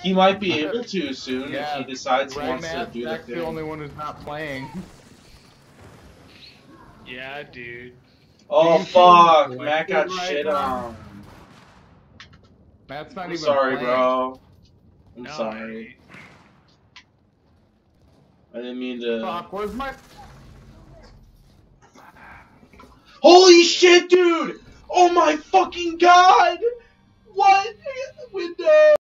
He might be able to soon if Yeah, he decides he right, wants to Matt? do the That's the thing. only one who's not playing. Yeah, dude. Oh Do you feel fuck, neglected Matt got right shit now? on. Matt's not I'm even sorry, playing. bro. I'm No, sorry. I didn't mean to. Fuck, where's my... Holy shit, dude! Oh my fucking god! What? Window!